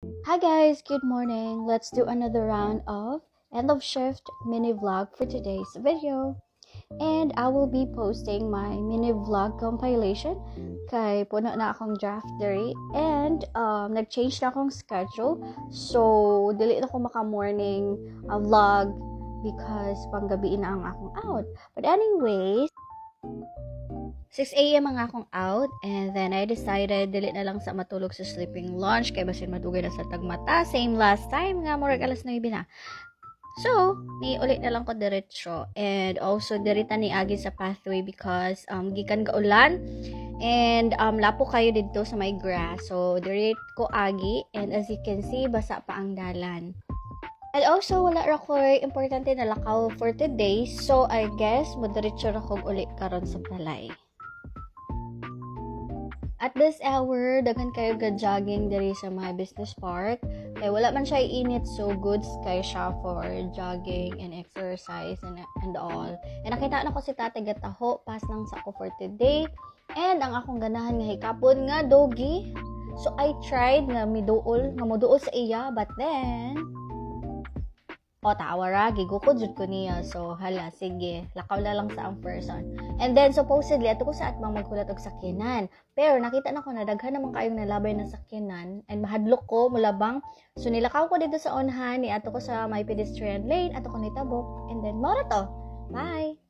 Hi guys, good morning. Let's do another round of end of shift mini vlog for today's video. And I will be posting my mini vlog compilation kay puno na akong draft diri and nag-change na akong schedule. So, dili na ko maka-morning vlog because panggabi na ang akong out. But anyways, 6 a.m. ang akong out and then I decided dili na lang sa matulog sa sleeping lounge kay basin madugay na sa tagmata. Same last time nga murag alas 9 na. So, ni ulit na lang ko diretso and also dirita ni agi sa pathway because gikan ka ulan and lapo kayo dito sa may grass. So, diret ko agi and as you can see basa pa ang dalan. And also, wala ra ko importante na lakaw for today. So, I guess, madiretso ra kog ulit karon sa balay. At this hour, daghan kayo ga-jogging diri sa my business park. Kaya wala man siya init, so good kay siya for jogging and exercise and all. And nakita na ko si Tate Gataho, pass lang sa ako for today. And ang akong ganahan nga hikapon nga doggy. So I tried nga moduol sa iya, but then tawara, gigukod jud ko niya. So, hala, sige, lakaw na lang sa ang person. And then, supposedly, ato ko sa atmang magkulat og sakyanan. Pero, nakita na ko na daghan naman kayong nalabay na sakyanan and mahadlok ko, mulabang. So, nilakaw ko dito sa onhan, ato ko sa may pedestrian lane, ato ko nitabok. And then, mora to. Bye!